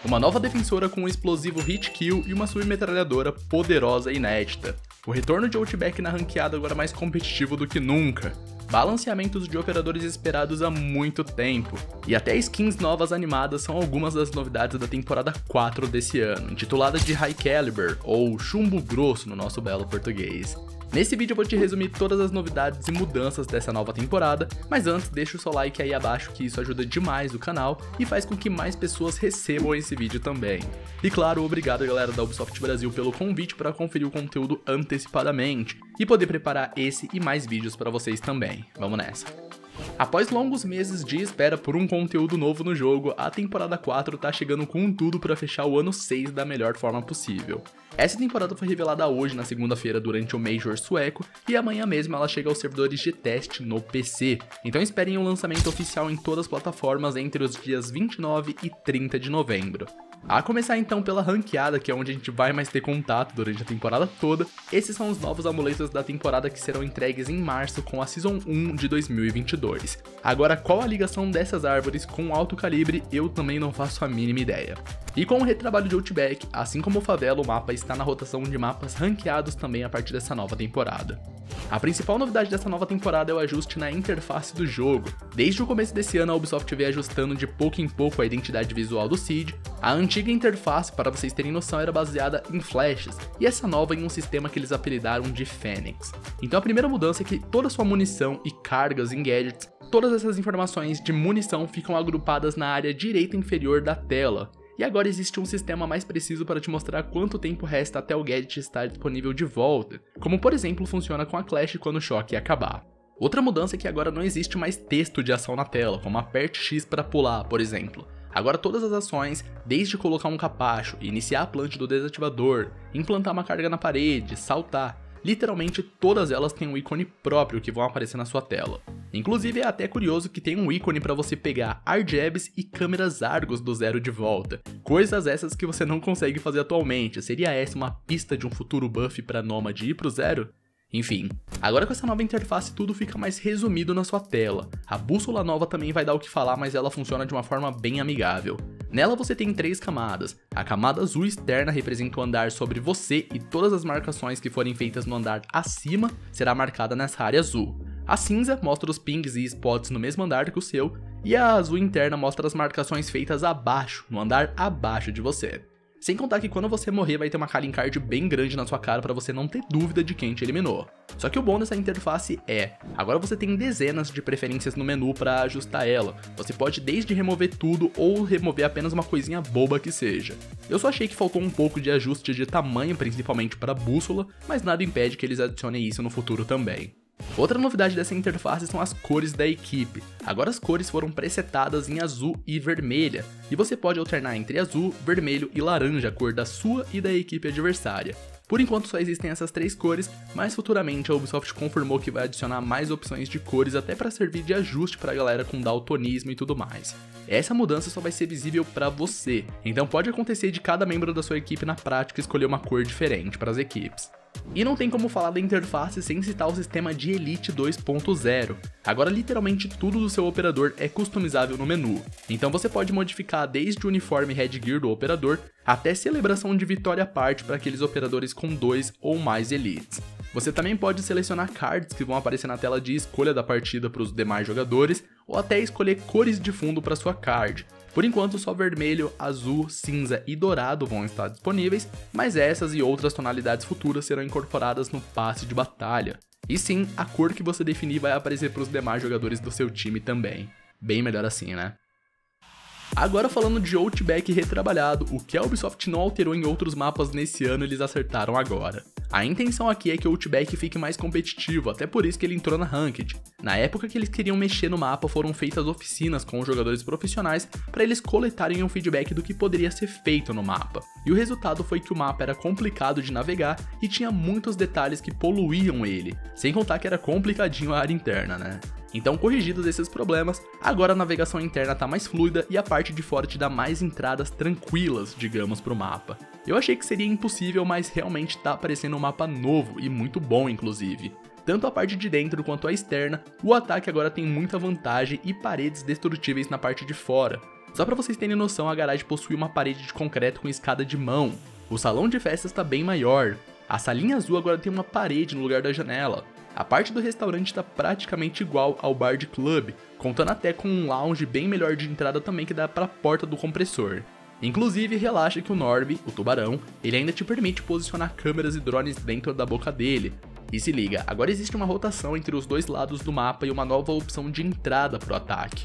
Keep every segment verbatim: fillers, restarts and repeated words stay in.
uma nova defensora com um explosivo hit kill e uma submetralhadora poderosa e inédita, o retorno de Outback na ranqueada agora mais competitivo do que nunca, balanceamentos de operadores esperados há muito tempo, e até skins novas animadas são algumas das novidades da temporada quatro desse ano, intitulada de High Caliber, ou Chumbo Grosso no nosso belo português. Nesse vídeo eu vou te resumir todas as novidades e mudanças dessa nova temporada, mas antes deixa o seu like aí abaixo que isso ajuda demais o canal e faz com que mais pessoas recebam esse vídeo também. E claro, obrigado galera da Ubisoft Brasil pelo convite para conferir o conteúdo antecipadamente e poder preparar esse e mais vídeos para vocês também. Vamos nessa! Após longos meses de espera por um conteúdo novo no jogo, a temporada quatro tá chegando com tudo para fechar o ano seis da melhor forma possível. Essa temporada foi revelada hoje na segunda-feira durante o Major sueco e amanhã mesmo ela chega aos servidores de teste no P C, então esperem um lançamento oficial em todas as plataformas entre os dias vinte e nove e trinta de novembro. A começar então pela ranqueada, que é onde a gente vai mais ter contato durante a temporada toda, esses são os novos amuletos da temporada que serão entregues em março com a Season um de dois mil e vinte e dois. Agora, qual a ligação dessas árvores com o alto calibre, eu também não faço a mínima ideia. E com o retrabalho de Outback, assim como o Favela, o mapa está na rotação de mapas ranqueados também a partir dessa nova temporada. A principal novidade dessa nova temporada é o ajuste na interface do jogo. Desde o começo desse ano a Ubisoft vem ajustando de pouco em pouco a identidade visual do Siege. A antiga interface, para vocês terem noção, era baseada em flashes, e essa nova em um sistema que eles apelidaram de Fênix. Então a primeira mudança é que toda sua munição e cargas em gadgets, todas essas informações de munição ficam agrupadas na área direita inferior da tela. E agora existe um sistema mais preciso para te mostrar quanto tempo resta até o gadget estar disponível de volta, como por exemplo funciona com a Clash quando o choque acabar. Outra mudança é que agora não existe mais texto de ação na tela, como aperte X para pular, por exemplo. Agora todas as ações, desde colocar um capacho, iniciar a plant do desativador, implantar uma carga na parede, saltar, literalmente todas elas têm um ícone próprio que vão aparecer na sua tela. Inclusive é até curioso que tem um ícone para você pegar Arjabs e câmeras Argus do zero de volta. Coisas essas que você não consegue fazer atualmente. Seria essa uma pista de um futuro buff para Nomad ir pro zero? Enfim, agora com essa nova interface tudo fica mais resumido na sua tela. A bússola nova também vai dar o que falar, mas ela funciona de uma forma bem amigável. Nela você tem três camadas. A camada azul externa representa o andar sobre você e todas as marcações que forem feitas no andar acima será marcada nessa área azul. A cinza mostra os pings e spots no mesmo andar que o seu, e a azul interna mostra as marcações feitas abaixo, no andar abaixo de você. Sem contar que quando você morrer vai ter uma calling card bem grande na sua cara para você não ter dúvida de quem te eliminou. Só que o bom dessa interface é, agora você tem dezenas de preferências no menu para ajustar ela. Você pode desde remover tudo ou remover apenas uma coisinha boba que seja. Eu só achei que faltou um pouco de ajuste de tamanho, principalmente para a bússola, mas nada impede que eles adicionem isso no futuro também. Outra novidade dessa interface são as cores da equipe. Agora as cores foram presetadas em azul e vermelha, e você pode alternar entre azul, vermelho e laranja, a cor da sua e da equipe adversária. Por enquanto só existem essas três cores, mas futuramente a Ubisoft confirmou que vai adicionar mais opções de cores até para servir de ajuste para a galera com daltonismo e tudo mais. Essa mudança só vai ser visível para você, então pode acontecer de cada membro da sua equipe na prática escolher uma cor diferente para as equipes. E não tem como falar da interface sem citar o sistema de Elite dois ponto zero. Agora literalmente tudo do seu operador é customizável no menu, então você pode modificar desde o uniforme headgear do operador até celebração de vitória à parte para aqueles operadores com dois ou mais elites. Você também pode selecionar cards que vão aparecer na tela de escolha da partida para os demais jogadores, ou até escolher cores de fundo para sua card. Por enquanto só vermelho, azul, cinza e dourado vão estar disponíveis, mas essas e outras tonalidades futuras serão incorporadas no passe de batalha. E sim, a cor que você definir vai aparecer para os demais jogadores do seu time também. Bem melhor assim, né? Agora falando de Outback retrabalhado, o que a Ubisoft não alterou em outros mapas nesse ano eles acertaram agora. A intenção aqui é que o Outback fique mais competitivo, até por isso que ele entrou na Ranked. Na época que eles queriam mexer no mapa foram feitas oficinas com os jogadores profissionais para eles coletarem um feedback do que poderia ser feito no mapa. E o resultado foi que o mapa era complicado de navegar e tinha muitos detalhes que poluíam ele, sem contar que era complicadinho a área interna, né? Então, corrigidos esses problemas, agora a navegação interna tá mais fluida e a parte de fora te dá mais entradas tranquilas, digamos, pro mapa. Eu achei que seria impossível, mas realmente tá aparecendo um mapa novo e muito bom, inclusive. Tanto a parte de dentro quanto a externa, o ataque agora tem muita vantagem e paredes destrutíveis na parte de fora. Só pra vocês terem noção, a garagem possui uma parede de concreto com escada de mão. O salão de festas tá bem maior. A salinha azul agora tem uma parede no lugar da janela. A parte do restaurante tá praticamente igual ao bar de clube, contando até com um lounge bem melhor de entrada também que dá pra porta do compressor. Inclusive, relaxa que o Norby, o tubarão, ele ainda te permite posicionar câmeras e drones dentro da boca dele. E se liga, agora existe uma rotação entre os dois lados do mapa e uma nova opção de entrada pro ataque.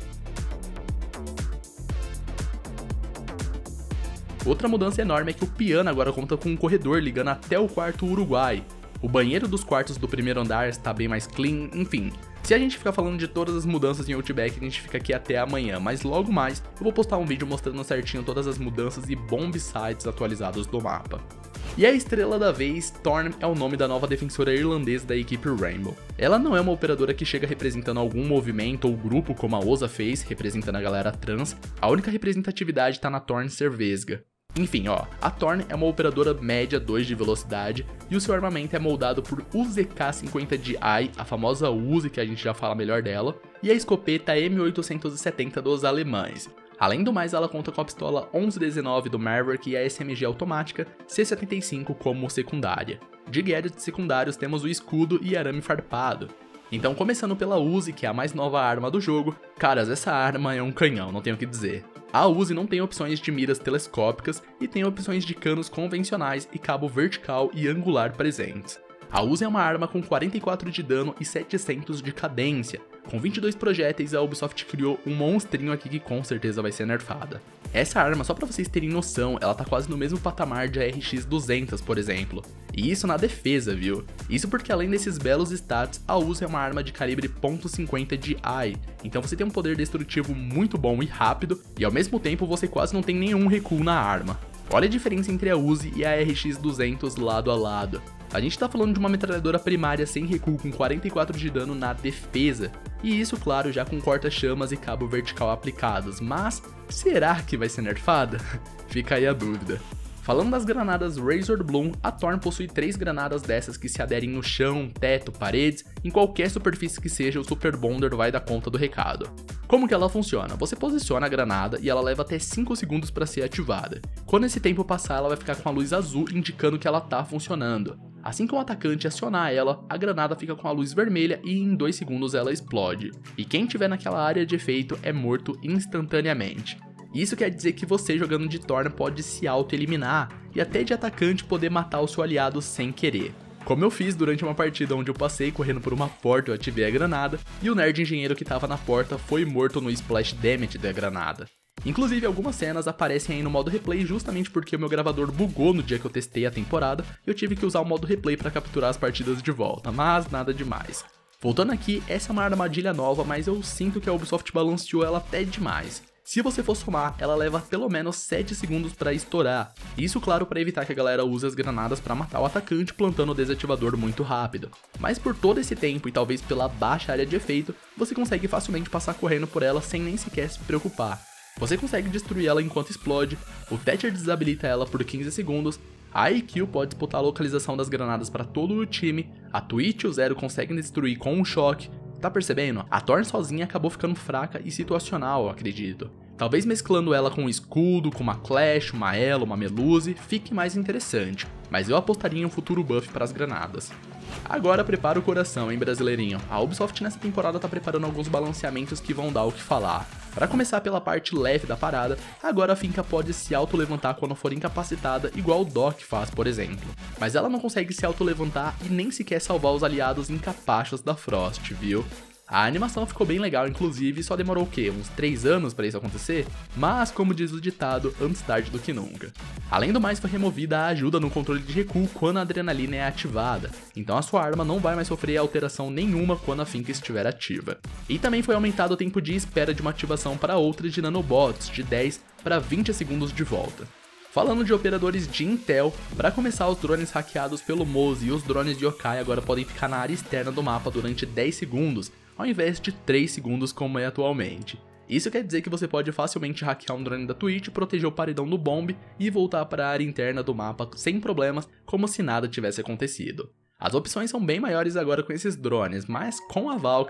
Outra mudança enorme é que o piano agora conta com um corredor ligando até o quarto Uruguai. O banheiro dos quartos do primeiro andar está bem mais clean, enfim. Se a gente ficar falando de todas as mudanças em Outback, a gente fica aqui até amanhã, mas logo mais eu vou postar um vídeo mostrando certinho todas as mudanças e bomb sites atualizados do mapa. E a estrela da vez, Thorn é o nome da nova defensora irlandesa da equipe Rainbow. Ela não é uma operadora que chega representando algum movimento ou grupo como a Osa fez, representando a galera trans, a única representatividade tá na Thorn ser vesga. Enfim, ó, a Thorn é uma operadora média dois de velocidade e o seu armamento é moldado por U Z K cinquenta D I, a famosa Uzi que a gente já fala melhor dela, e a escopeta M oitocentos e setenta dos alemães. Além do mais, ela conta com a pistola onze dezenove do Maverick e a S M G automática C setenta e cinco como secundária. De gadgets secundários temos o escudo e arame farpado. Então, começando pela Uzi, que é a mais nova arma do jogo, caras, essa arma é um canhão, não tenho o que dizer. A Uzi não tem opções de miras telescópicas e tem opções de canos convencionais e cabo vertical e angular presentes. A Uzi é uma arma com quarenta e quatro de dano e setecentos de cadência. Com vinte e dois projéteis, a Ubisoft criou um monstrinho aqui que com certeza vai ser nerfada. Essa arma, só pra vocês terem noção, ela tá quase no mesmo patamar de a R X duzentos, por exemplo. E isso na defesa, viu? Isso porque além desses belos stats, a Uzi é uma arma de calibre ponto cinquenta D I. Então você tem um poder destrutivo muito bom e rápido, e ao mesmo tempo você quase não tem nenhum recuo na arma. Olha a diferença entre a Uzi e a R X duzentos lado a lado. A gente tá falando de uma metralhadora primária sem recuo com quarenta e quatro de dano na defesa, e isso claro já com corta-chamas e cabo vertical aplicados, mas será que vai ser nerfada? Fica aí a dúvida. Falando das granadas Razor Bloom, a Thorn possui três granadas dessas que se aderem no chão, teto, paredes, em qualquer superfície que seja, o Super Bonder vai dar conta do recado. Como que ela funciona? Você posiciona a granada e ela leva até cinco segundos para ser ativada. Quando esse tempo passar, ela vai ficar com a luz azul indicando que ela tá funcionando. Assim que o atacante acionar ela, a granada fica com a luz vermelha e em dois segundos ela explode. E quem tiver naquela área de efeito é morto instantaneamente. Isso quer dizer que você jogando de Thorn pode se auto-eliminar e até de atacante poder matar o seu aliado sem querer. Como eu fiz durante uma partida onde eu passei correndo por uma porta e eu ativei a granada, e o nerd engenheiro que tava na porta foi morto no splash damage da granada. Inclusive, algumas cenas aparecem aí no modo replay justamente porque o meu gravador bugou no dia que eu testei a temporada e eu tive que usar o modo replay para capturar as partidas de volta, mas nada demais. Voltando aqui, essa é uma armadilha nova, mas eu sinto que a Ubisoft balanceou ela até demais. Se você for somar, ela leva pelo menos sete segundos para estourar. Isso, claro, para evitar que a galera use as granadas para matar o atacante plantando o desativador muito rápido. Mas por todo esse tempo e talvez pela baixa área de efeito, você consegue facilmente passar correndo por ela sem nem sequer se preocupar. Você consegue destruir ela enquanto explode, o Thatcher desabilita ela por quinze segundos, a I Q pode disputar a localização das granadas para todo o time, a Twitch e o Zero conseguem destruir com um choque. Tá percebendo? A Thorn sozinha acabou ficando fraca e situacional, eu acredito. Talvez mesclando ela com um escudo, com uma Clash, uma Elo, uma Meluze, fique mais interessante, mas eu apostaria em um futuro buff para as granadas. Agora prepara o coração, hein, brasileirinho? A Ubisoft nessa temporada tá preparando alguns balanceamentos que vão dar o que falar. Para começar pela parte leve da parada, agora a Finka pode se auto-levantar quando for incapacitada, igual o Doc faz, por exemplo. Mas ela não consegue se auto-levantar e nem sequer salvar os aliados incapachos da Frost, viu? A animação ficou bem legal, inclusive, só demorou o quê? Uns três anos para isso acontecer? Mas, como diz o ditado, antes tarde do que nunca. Além do mais, foi removida a ajuda no controle de recuo quando a adrenalina é ativada, então a sua arma não vai mais sofrer alteração nenhuma quando a Finka estiver ativa. E também foi aumentado o tempo de espera de uma ativação para outra de nanobots, de dez para vinte segundos de volta. Falando de operadores de Intel, para começar, os drones hackeados pelo Moze e os drones de Yokai agora podem ficar na área externa do mapa durante dez segundos, ao invés de três segundos como é atualmente. Isso quer dizer que você pode facilmente hackear um drone da Twitch, proteger o paredão do bomb e voltar para a área interna do mapa sem problemas, como se nada tivesse acontecido. As opções são bem maiores agora com esses drones, mas com a Valkyrie,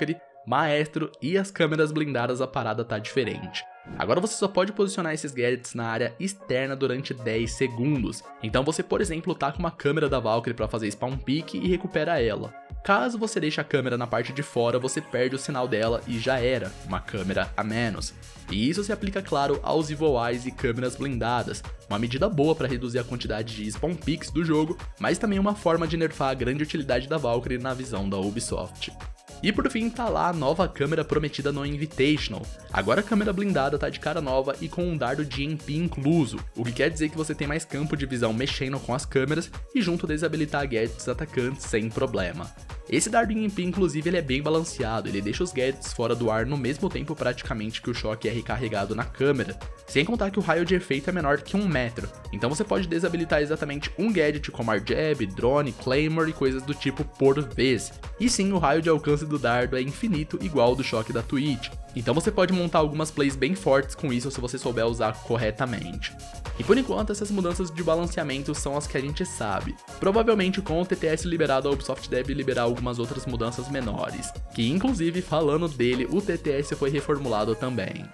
maestro e as câmeras blindadas a parada tá diferente. Agora você só pode posicionar esses gadgets na área externa durante dez segundos, então você, por exemplo, tá com uma câmera da Valkyrie para fazer spawn pick e recupera ela. Caso você deixe a câmera na parte de fora, você perde o sinal dela e já era, uma câmera a menos. E isso se aplica, claro, aos Evil Eyes e câmeras blindadas, uma medida boa para reduzir a quantidade de spawn picks do jogo, mas também uma forma de nerfar a grande utilidade da Valkyrie na visão da Ubisoft. E por fim tá lá a nova câmera prometida no Invitational. Agora a câmera blindada tá de cara nova e com um dardo de M P incluso, o que quer dizer que você tem mais campo de visão mexendo com as câmeras e junto desabilitar gadgets atacantes sem problema. Esse dardo em M P inclusive ele é bem balanceado, ele deixa os gadgets fora do ar no mesmo tempo praticamente que o choque é recarregado na câmera, sem contar que o raio de efeito é menor que um metro, então você pode desabilitar exatamente um gadget como Arc Jab, drone, claymore e coisas do tipo por vez. E sim, o raio de alcance do dardo é infinito igual ao do choque da Twitch, então você pode montar algumas plays bem fortes com isso se você souber usar corretamente. E por enquanto essas mudanças de balanceamento são as que a gente sabe. Provavelmente com o T T S liberado a Ubisoft deve liberar algumas outras mudanças menores, que inclusive falando dele o T T S foi reformulado também.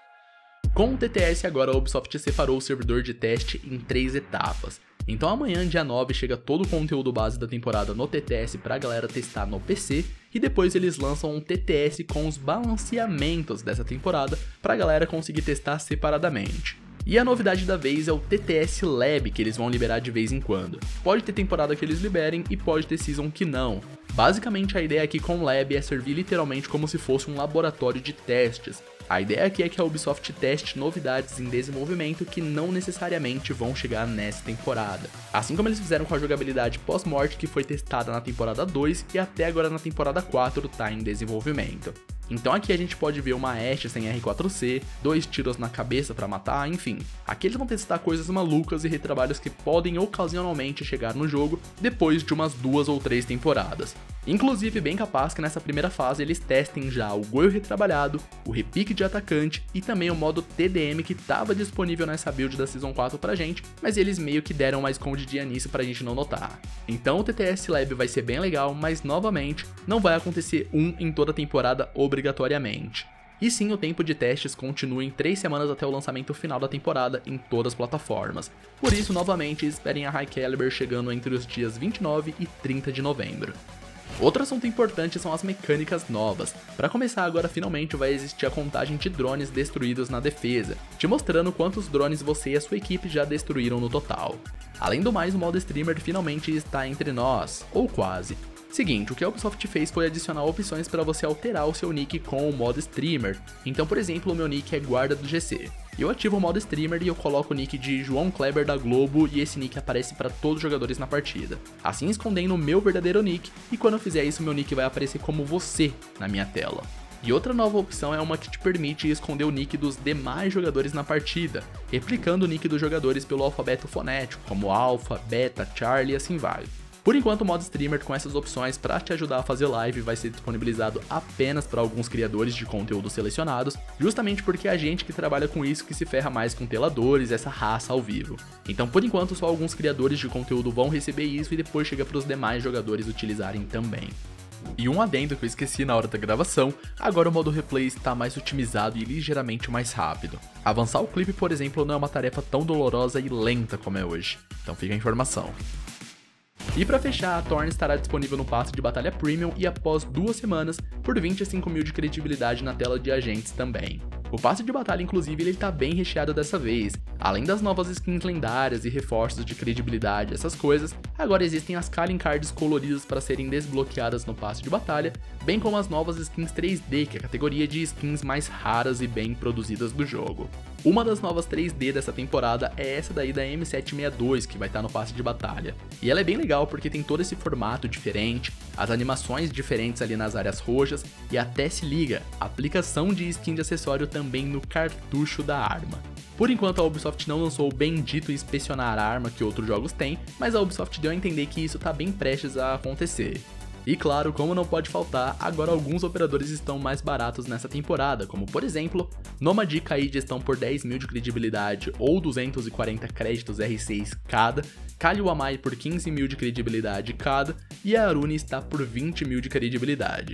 Com o T T S agora a Ubisoft separou o servidor de teste em três etapas. Então amanhã, dia nove, chega todo o conteúdo base da temporada no T T S pra galera testar no P C, e depois eles lançam um T T S com os balanceamentos dessa temporada pra galera conseguir testar separadamente. E a novidade da vez é o T T S Lab, que eles vão liberar de vez em quando. Pode ter temporada que eles liberem e pode ter season que não. Basicamente a ideia aqui com o Lab é servir literalmente como se fosse um laboratório de testes. A ideia aqui é que a Ubisoft teste novidades em desenvolvimento que não necessariamente vão chegar nessa temporada. Assim como eles fizeram com a jogabilidade pós-morte que foi testada na temporada dois e até agora na temporada quatro tá em desenvolvimento. Então aqui a gente pode ver uma Ashe sem R quatro C, dois tiros na cabeça pra matar, enfim. Aqui eles vão testar coisas malucas e retrabalhos que podem ocasionalmente chegar no jogo depois de umas duas ou três temporadas. Inclusive bem capaz que nessa primeira fase eles testem já o Goio retrabalhado, o repique de atacante e também o modo T D M que estava disponível nessa build da Season quatro pra gente, mas eles meio que deram uma escondidinha nisso pra gente não notar. Então o T T S Lab vai ser bem legal, mas novamente não vai acontecer um em toda a temporada obrigatoriamente. E sim, o tempo de testes continua em três semanas até o lançamento final da temporada em todas as plataformas. Por isso, novamente, esperem a High Caliber chegando entre os dias vinte e nove e trinta de novembro. Outro assunto importante são as mecânicas novas. Para começar agora finalmente vai existir a contagem de drones destruídos na defesa, te mostrando quantos drones você e a sua equipe já destruíram no total. Além do mais, o modo streamer finalmente está entre nós, ou quase. Seguinte, o que a Ubisoft fez foi adicionar opções para você alterar o seu nick com o modo streamer. Então, por exemplo, o meu nick é guarda do G C. Eu ativo o modo streamer e eu coloco o nick de João Kleber da Globo e esse nick aparece para todos os jogadores na partida, assim escondendo o meu verdadeiro nick, e quando eu fizer isso meu nick vai aparecer como você na minha tela. E outra nova opção é uma que te permite esconder o nick dos demais jogadores na partida, replicando o nick dos jogadores pelo alfabeto fonético, como Alpha, Beta, Charlie e assim vai. Por enquanto, o modo streamer com essas opções para te ajudar a fazer live vai ser disponibilizado apenas para alguns criadores de conteúdo selecionados, justamente porque é a gente que trabalha com isso que se ferra mais com teladores, essa raça ao vivo. Então, por enquanto, só alguns criadores de conteúdo vão receber isso e depois chega para os demais jogadores utilizarem também. E um adendo que eu esqueci na hora da gravação, agora o modo replay está mais otimizado e ligeiramente mais rápido. Avançar o clipe, por exemplo, não é uma tarefa tão dolorosa e lenta como é hoje, então fica a informação. E pra fechar, a Thorn estará disponível no passe de batalha Premium e após duas semanas, por vinte e cinco mil de credibilidade na tela de agentes também. O passe de batalha, inclusive, ele tá bem recheado dessa vez. Além das novas skins lendárias e reforços de credibilidade, essas coisas, agora existem as Calling Cards coloridas para serem desbloqueadas no passe de batalha, bem como as novas skins três D, que é a categoria de skins mais raras e bem produzidas do jogo. Uma das novas três D dessa temporada é essa daí da M sete sessenta e dois, que vai estar no passe de batalha. E ela é bem legal porque tem todo esse formato diferente, as animações diferentes ali nas áreas roxas e até se liga, aplicação de skin de acessório também no cartucho da arma. Por enquanto a Ubisoft não lançou o bendito inspecionar a arma que outros jogos têm, mas a Ubisoft deu a entender que isso tá bem prestes a acontecer. E claro, como não pode faltar, agora alguns operadores estão mais baratos nessa temporada, como por exemplo, Nomad e Kaid estão por dez mil de credibilidade ou duzentos e quarenta créditos R seis cada, Kali Wamai por quinze mil de credibilidade cada, e a Arune está por vinte mil de credibilidade.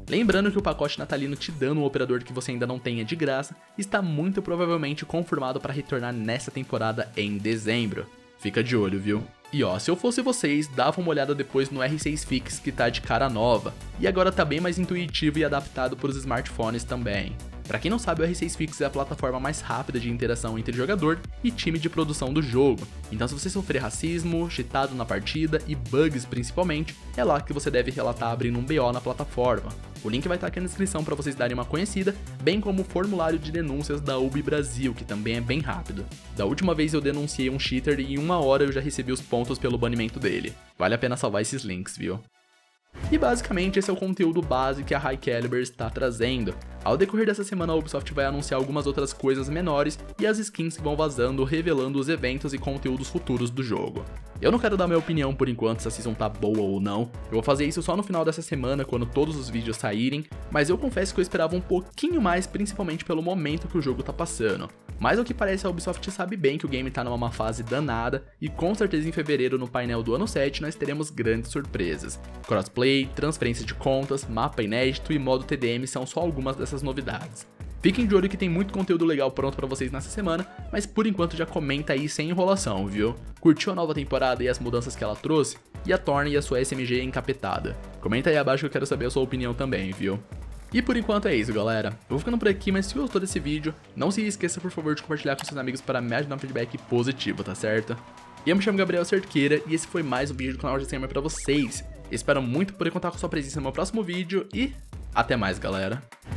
Lembrando que o pacote natalino te dando um operador que você ainda não tenha de graça está muito provavelmente confirmado para retornar nessa temporada em dezembro. Fica de olho, viu? E ó, se eu fosse vocês, dava uma olhada depois no R seis Fix que tá de cara nova, e agora tá bem mais intuitivo e adaptado para os smartphones também. Pra quem não sabe, o R seis Fix é a plataforma mais rápida de interação entre jogador e time de produção do jogo, então se você sofrer racismo, cheatado na partida e bugs principalmente, é lá que você deve relatar abrindo um B O na plataforma. O link vai estar aqui na descrição para vocês darem uma conhecida, bem como o formulário de denúncias da U B Brasil, que também é bem rápido. Da última vez eu denunciei um cheater e em uma hora eu já recebi os pontos pelo banimento dele. Vale a pena salvar esses links, viu? E basicamente esse é o conteúdo base que a High Caliber está trazendo. Ao decorrer dessa semana a Ubisoft vai anunciar algumas outras coisas menores e as skins que vão vazando revelando os eventos e conteúdos futuros do jogo. Eu não quero dar minha opinião por enquanto se a season tá boa ou não, eu vou fazer isso só no final dessa semana quando todos os vídeos saírem, mas eu confesso que eu esperava um pouquinho mais principalmente pelo momento que o jogo tá passando. Mas ao que parece a Ubisoft sabe bem que o game tá numa má fase danada e com certeza em fevereiro no painel do ano sete nós teremos grandes surpresas. Crossplay, transferência de contas, mapa inédito e modo T D M são só algumas dessas novidades. Fiquem de olho que tem muito conteúdo legal pronto pra vocês nessa semana, mas por enquanto já comenta aí sem enrolação, viu? Curtiu a nova temporada e as mudanças que ela trouxe? E a Thorn e a sua S M G encapetada? Comenta aí abaixo que eu quero saber a sua opinião também, viu? E por enquanto é isso, galera. Eu vou ficando por aqui, mas se gostou desse vídeo, não se esqueça por favor de compartilhar com seus amigos para me ajudar um feedback positivo, tá certo? E eu me chamo Gabriel Cerqueira e esse foi mais um vídeo do canal G C M pra vocês. Espero muito poder contar com sua presença no meu próximo vídeo e até mais, galera.